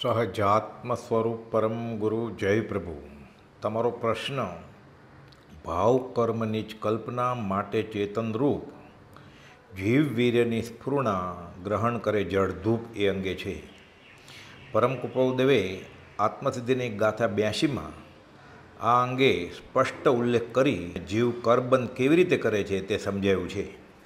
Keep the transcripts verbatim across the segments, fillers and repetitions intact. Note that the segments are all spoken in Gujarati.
સહજાત્મ સ્વરૂપ પરમ ગુરુ જય પ્રભુ. તમારો પ્રશ્ન ભાવ કર્મની જ કલ્પના માટે ચેતનરૂપ જીવ વીર્યની સ્ફુરણા ગ્રહણ કરે જળધૂપ એ અંગે છે. પરમ કૃપાળુદેવે આત્મસિદ્ધિની ગાથા બ્યાસીમાં આ અંગે સ્પષ્ટ ઉલ્લેખ કરી જીવ કરબંધ કેવી રીતે કરે છે તે સમજાયું છે.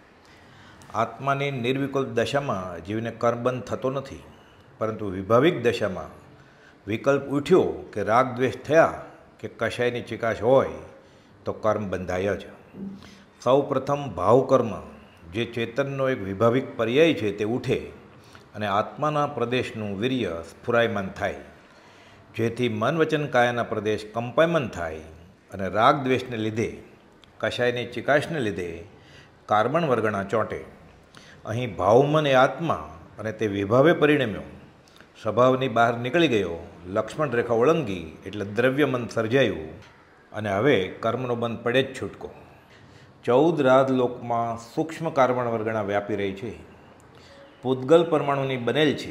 આત્માની નિર્વિકલ્પ દશામાં જીવને કર્મબંધ થતો નથી, પરંતુ વિભાવિક દશામાં વિકલ્પ ઉઠ્યો કે રાગ દ્વેષ થયા કે કશાયની ચિકાશ હોય તો કર્મ બંધાય જ. સૌ પ્રથમ ભાવકર્મ જે ચેતનનો એક વિભાવિક પર્યાય છે તે ઉઠે અને આત્માના પ્રદેશનું વીર્ય સ્ફુરાયમાન થાય, જેથી મન વચન કાયાના પ્રદેશ કંપાયમાન થાય અને રાગ દ્વેષને લીધે કશાયની ચિકાશને લીધે કાર્બન વર્ગણા ચોંટે. અહીં ભાવમન એ આત્મા અને તે વિભાવે પરિણમ્યો, સ્વભાવની બહાર નીકળી ગયો, લક્ષ્મણ રેખા ઓળંગી એટલે દ્રવ્યમન સર્જાયું અને હવે કર્મનો બંધ પડે જ છૂટકો. ચૌદ રાજલોકમાં સૂક્ષ્મ કાર્બન વર્ગણા વ્યાપી રહી છે, પૂતગલ પરમાણુની બનેલ છે.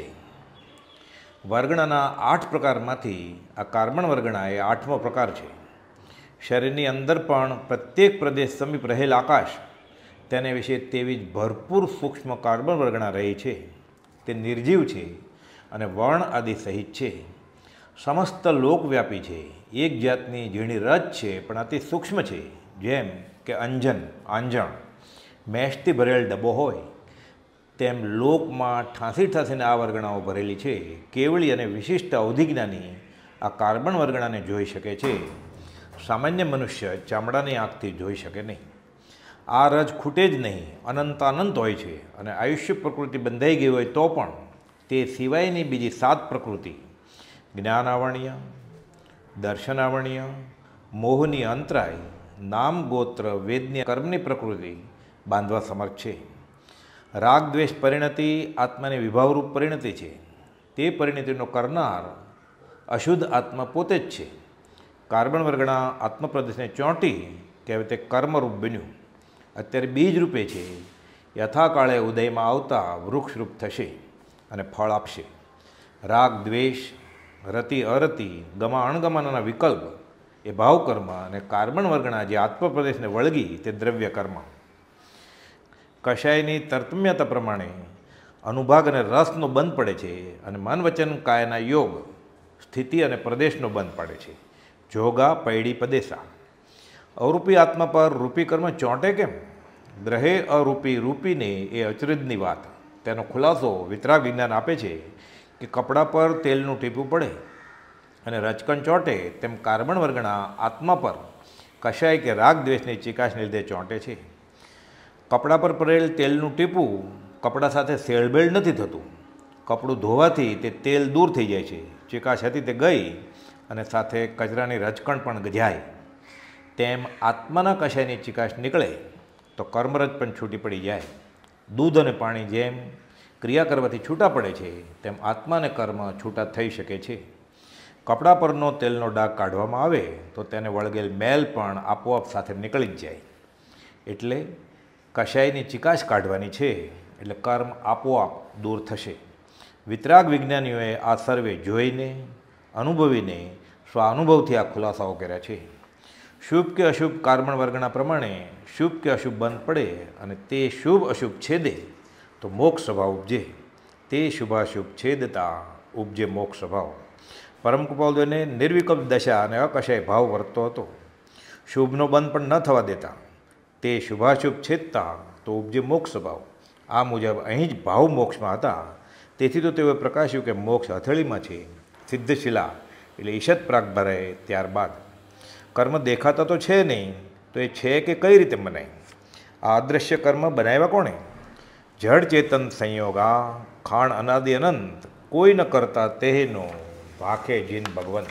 વર્ગણાના આઠ પ્રકારમાંથી આ કાર્બન વર્ગણા એ આઠમો પ્રકાર છે. શરીરની અંદર પણ પ્રત્યેક પ્રદેશ સમીપ રહેલ આકાશ તેને વિશે તેવી જ ભરપૂર સૂક્ષ્મ કાર્બન વર્ગણા રહી છે. તે નિર્જીવ છે અને વર્ણ આદિ સહિત છે. સમસ્ત લોકવ્યાપી છે, એક જાતની ઝીણી રજ છે પણ અતિ સૂક્ષ્મ છે. જેમ કે અંજન આંજણ મેષથી ભરેલ ડબ્બો હોય તેમ લોકમાં ઠાંસી ઠાંસીને આ વર્ગણાઓ ભરેલી છે. કેવળી અને વિશિષ્ટ અવધિજ્ઞાની આ કાર્બન વર્ગણાને જોઈ શકે છે. સામાન્ય મનુષ્ય ચામડાની આંખથી જોઈ શકે નહીં. આ રજ ખૂટે જ નહીં, અનંત અનંત હોય છે અને આયુષ્ય પ્રકૃતિ બંધાઈ ગઈ હોય તો પણ તે સિવાયની બીજી સાત પ્રકૃતિ જ્ઞાનાવર્ણ્ય, દર્શનાવર્ણ્ય, મોહની અંતરાય, નામ ગોત્ર વેદની કર્મની પ્રકૃતિ બાંધવા સમર્થ છે. રાગ દ્વેષ પરિણતિ આત્માની વિભાવરૂપ પરિણતિ છે. તે પરિણતિનો કરનાર અશુદ્ધ આત્મા પોતે જ છે. કાર્બન વર્ગણા આત્મપ્રદેશને ચોંટી કે હવે તે કર્મરૂપ બન્યું. અત્યારે બીજ રૂપે છે, યથાકાળે ઉદયમાં આવતા વૃક્ષરૂપ થશે અને ફળ આપશે. રાગ દ્વેષ, રતિ અરતિ, ગમા અણગમાના વિકલ્પ એ ભાવકર્મ અને કાર્બન વર્ગણા જે આત્મપ્રદેશને વળગી તે દ્રવ્ય કર્મ. કશાયની તરતમ્યતા પ્રમાણે અનુભાગ અને રસનો બંધ પડે છે અને મન વચન કાયના યોગ સ્થિતિ અને પ્રદેશનો બંધ પડે છે. જોગા પૈડી પદેશા. અવરૂપી આત્મા પર રૂપી કર્મ ચોંટે કેમ? ગ્રહે અરૂપી રૂપીને એ અચરજની વાત. તેનો ખુલાસો વિતરાગ વિજ્ઞાન આપે છે કે કપડા પર તેલનું ટીપું પડે અને રચકણ ચોંટે તેમ કાર્બન વર્ગણા આત્મા પર કશાય કે રાગ દ્વેષની ચિકાશને લીધે ચોંટે છે. કપડા પર પડેલ તેલનું ટીપું કપડા સાથે સેળબેળ નથી થતું. કપડું ધોવાથી તે તેલ દૂર થઈ જાય છે, ચિકાશ હતી તે ગઈ અને સાથે કચરાની રચકણ પણ જાય. તેમ આત્માના કશાયની ચિકાશ નીકળે તો કર્મરજ પણ છૂટી પડી જાય. દૂધ અને પાણી જેમ ક્રિયા કરવાથી છૂટા પડે છે તેમ આત્મા અને કર્મ છૂટા થઈ શકે છે. કપડા પરનો તેલનો ડાઘ કાઢવામાં આવે તો તેને વળગેલ મેલ પણ આપોઆપ સાથે નીકળી જ જાય. એટલે કશાયની ચિકાશ કાઢવાની છે એટલે કર્મ આપોઆપ દૂર થશે. વિતરાગ વિજ્ઞાનીઓએ આ સર્વે જોઈને અનુભવીને સ્વાનુભવથી આ ખુલાસાઓ કર્યા છે. શુભ કે અશુભ કાર્બન વર્ગના પ્રમાણે શુભ કે અશુભ બંધ પડે અને તે શુભ અશુભ છેદે તો મોક્ષ સ્વભાવ ઉપજે. તે શુભાશુભ છેદતા ઉપજે મોક્ષ સ્વભાવ. પરમ કૃપાળુદેવને નિર્વિકલ્પ દશા અને અકશાય ભાવ વર્તતો હતો. શુભનો બંધ પણ ન થવા દેતા. તે શુભાશુભ છેદતા તો ઉપજે મોક્ષ સ્વભાવ. આ મુજબ અહીં જ ભાવ મોક્ષમાં હતા. તેથી તો તેઓએ પ્રકાશ્યું કે મોક્ષ હથેળીમાં છે. સિદ્ધશિલા એટલે ઈશત પ્રાગ ભરાય ત્યારબાદ. કર્મ દેખાતા તો છે નહીં, તો એ છે કે કઈ રીતે બનાય? આ અદૃશ્ય કર્મ બનાવ્યા કોણે? જડ ચેતન સંયોગા ખાણ અનાદિ અનંત કોઈ ન કરતા તેનો ભાખે જીન ભગવંત.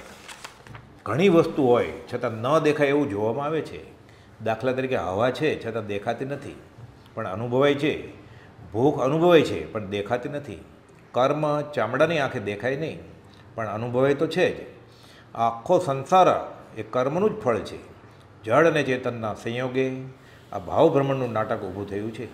ઘણી વસ્તુ હોય છતાં ન દેખાય એવું જોવામાં આવે છે. દાખલા તરીકે હવા છે છતાં દેખાતી નથી પણ અનુભવાય છે. ભૂખ અનુભવાય છે પણ દેખાતી નથી. કર્મ ચામડાની આંખે દેખાય નહીં પણ અનુભવાય તો છે જ. આખો સંસાર એ કર્મનું જ ફળ છે. જળ અને ચેતનના સંયોગે આ ભાવભ્રમણનું નાટક ઊભું થયું છે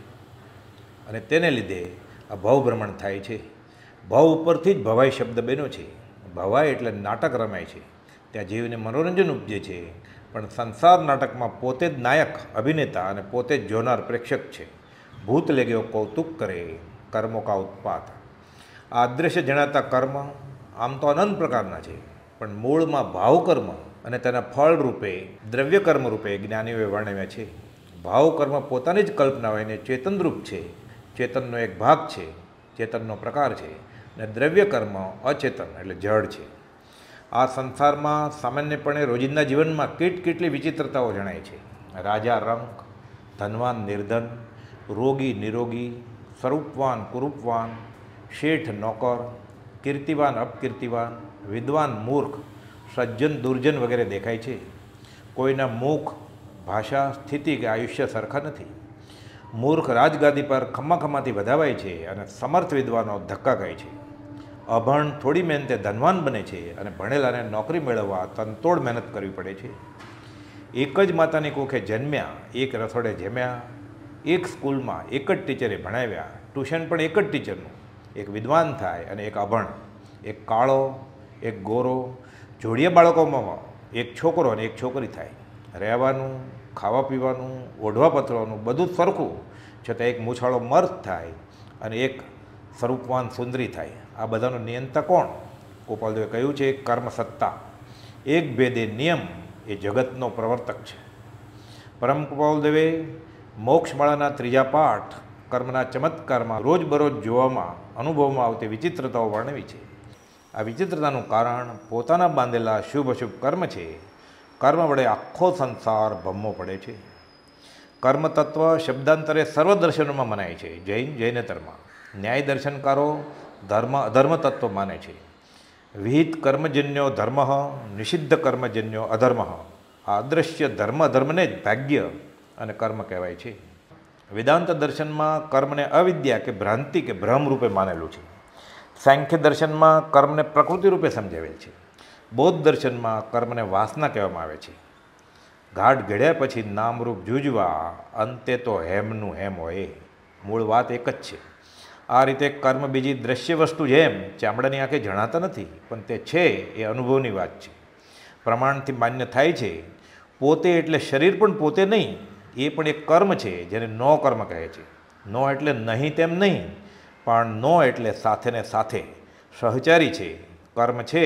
અને તેને લીધે આ ભાવભ્રમણ થાય છે. ભાવ ઉપરથી જ ભવાઈ શબ્દ બન્યો છે. ભવાય એટલે નાટક રમાય છે, ત્યાં જીવને મનોરંજન ઉપજે છે, પણ સંસાર નાટકમાં પોતે જ નાયક અભિનેતા અને પોતે જ જોનાર પ્રેક્ષક છે. ભૂત લેગ્યો કૌતુક કરે કર્મો કા ઉત્પાત. આ અદૃશ્ય જણાતા કર્મ આમ તો અનંત પ્રકારના છે, પણ મૂળમાં ભાવકર્મ અને તેના ફળ રૂપે દ્રવ્ય કર્મ રૂપે જ્ઞાનીઓએ વર્ણવ્યા છે. ભાવકર્મ પોતાની જ કલ્પના હોય ને ચેતનરૂપ છે, ચેતનનો એક ભાગ છે, ચેતનનો પ્રકાર છે, અને દ્રવ્ય કર્મ અચેતન એટલે જડ છે. આ સંસારમાં સામાન્યપણે રોજિંદા જીવનમાં કેટ કેટલી વિચિત્રતાઓ જણાય છે. રાજા રંક, ધનવાન નિર્ધન, રોગી નિરોગી, સ્વરૂપવાન કુરૂપવાન, શેઠ નોકર, કીર્તિવાન અપકીર્તિવાન, વિદ્વાન મૂર્ખ, સજ્જન દુર્જન વગેરે દેખાય છે. કોઈના મુખ, ભાષા, સ્થિતિ કે આયુષ્ય સરખા નથી. મૂર્ખ રાજગાદી પર ખમ્મા ખમ્માથી વધાવાય છે અને સમર્થ વિદ્વાનો ધક્કા ખાય છે. અભણ થોડી મહેનતે ધનવાન બને છે અને ભણેલાને નોકરી મેળવવા તનતોડ મહેનત કરવી પડે છે. એક જ માતાની કોખે જન્મ્યા, એક રસોડે જમ્યા, એક સ્કૂલમાં એક જ ટીચરે ભણાવ્યા, ટ્યુશન પણ એક જ ટીચરનું. એક વિદ્વાન થાય અને એક અભણ, એક કાળો એક ગોરો, જોડિયા બાળકોમાં એક છોકરો અને એક છોકરી થાય. રહેવાનું, ખાવા પીવાનું, ઓઢવા પથરવાનું બધું જ સરખું, છતાં એક મૂછાળો મર્દ થાય અને એક સ્વરૂપવાન સુંદરી થાય. આ બધાનો નિયંતા કોણ? ગોપાલદેવે કહ્યું છે કર્મ સત્તા. એક ભેદે નિયમ એ જગતનો પ્રવર્તક છે. પરમ ગોપાલદેવે મોક્ષમાળાના ત્રીજા પાઠ કર્મના ચમત્કારમાં રોજબરોજ જોવામાં અનુભવમાં આવતી વિચિત્રતાઓ વર્ણવી છે. આ વિચિત્રતાનું કારણ પોતાના બાંધેલા શુભ અશુભ કર્મ છે. કર્મ વડે આખો સંસાર ભમ્મો પડે છે. કર્મ તત્વ શબ્દાંતરે સર્વ દર્શનોમાં મનાય છે. જૈન જૈનેતરમાં, ન્યાય દર્શનકારો ધર્મ અધર્મ તત્વ માને છે. વિહિત કર્મજન્યો ધર્મ, નિષિદ્ધ કર્મજન્યો અધર્મ. આ અદૃશ્ય ધર્મ અધર્મને જ ભાગ્ય અને કર્મ કહેવાય છે. વેદાંત દર્શનમાં કર્મને અવિદ્યા કે ભ્રાંતિ કે ભ્રમ રૂપે માનેલું છે. સાંખ્ય દર્શનમાં કર્મને પ્રકૃતિ રૂપે સમજાવેલ છે. બૌદ્ધ દર્શનમાં કર્મને વાસના કહેવામાં આવે છે. ઘાટ ઘડ્યા પછી નામરૂપ જૂજવા, અંતે તો હેમનું હેમ હોય. મૂળ વાત એક જ છે. આ રીતે કર્મ બીજી દ્રશ્ય વસ્તુ જેમ ચામડાની આંખે જણાતા નથી, પણ તે છે એ અનુભવની વાત છે. પ્રમાણથી માન્ય થાય છે. પોતે એટલે શરીર પણ પોતે નહીં, એ પણ એક કર્મ છે જેને નો કર્મ કહે છે. નો એટલે નહીં તેમ નહીં, પણ નો એટલે સાથે ને સાથે સહચારી છે. કર્મ છે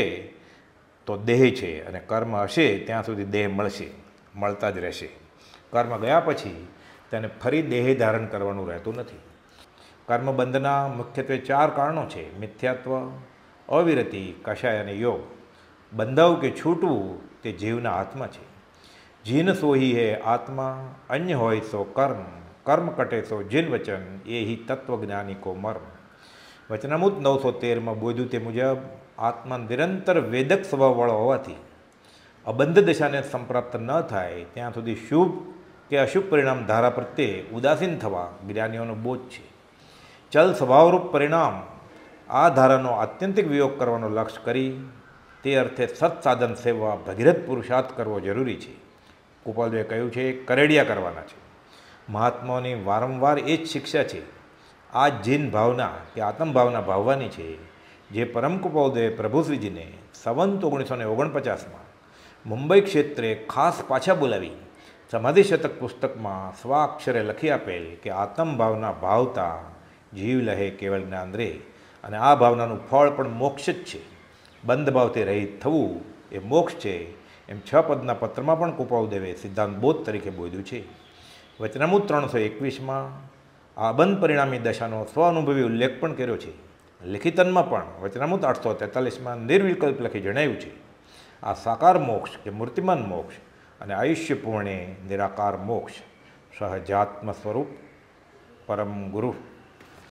તો દેહ છે, અને કર્મ હશે ત્યાં સુધી દેહ મળશે, મળતા જ રહેશે. કર્મ ગયા પછી તેને ફરી દેહ ધારણ કરવાનું રહેતું નથી. કર્મબંધના મુખ્યત્વે ચાર કારણો છે: મિથ્યાત્વ, અવિરતિ, કષાય અને યોગ. બંધાવું કે છૂટવું તે જીવના હાથમાં છે. જીન સોહી હે આત્મા, અન્ય હોય સો કર્મ, કર્મ કટે સો જીન વચન, એ હિ તત્વજ્ઞાની કો મર્મ. વચનામૃત નવસો તેરમાં બોધ્યું તે મુજબ આત્મા નિરંતર વેદક સ્વભાવવાળો હોવાથી અબંધ દશાને સંપ્રાપ્ત ન થાય ત્યાં સુધી શુભ કે અશુભ પરિણામ ધારા પ્રત્યે ઉદાસીન થવા જ્ઞાનીઓનો બોધ છે. ચલ સ્વભાવરૂપ પરિણામ આ ધારાનો આત્યંતિક વિયોગ કરવાનો લક્ષ્ય કરી તે અર્થે સત્સાધન સેવા ભગીરથ પુરુષાર્થ કરવો જરૂરી છે. ગોપાલદેવે કહ્યું છે કરેડિયા કરવાના છે. મહાત્માઓની વારંવાર એ જ શિક્ષા છે. આ જીન ભાવના કે આત્મભાવના ભાવવાની છે, જે પરમ ગોપાલદેવે પ્રભુશ્રીજીને સંવંત ઓગણીસો ને ઓગણપચાસમાં મુંબઈ ક્ષેત્રે ખાસ પાછા બોલાવી સમાધિ શતક પુસ્તકમાં સ્વાક્ષરે લખી આપેલ કે આત્મભાવના ભાવતા જીવ લહે કેવળ જ્ઞાન રે. અને આ ભાવનાનું ફળ પણ મોક્ષ જ છે. બંધ ભાવથી રહિત થવું એ મોક્ષ છે, એમ છ પદના પત્રમાં પણ ગોપાલદેવે સિદ્ધાંત બોધ તરીકે બોધ્યું છે. વચનામૃત ત્રણસો એકવીસમાં આ બંધ પરિણામી દશાનો સ્વઅનુભવી ઉલ્લેખ પણ કર્યો છે. લિખિતનમાં પણ વચનામૃત આઠસો તેતાલીસમાં નિર્વિકલ્પ લખી જણાવ્યું છે આ સાકાર મોક્ષ કે મૂર્તિમાન મોક્ષ અને આયુષ્ય પૂર્ણે નિરાકાર મોક્ષ સહજાત્મ સ્વરૂપ પરમ ગુરુ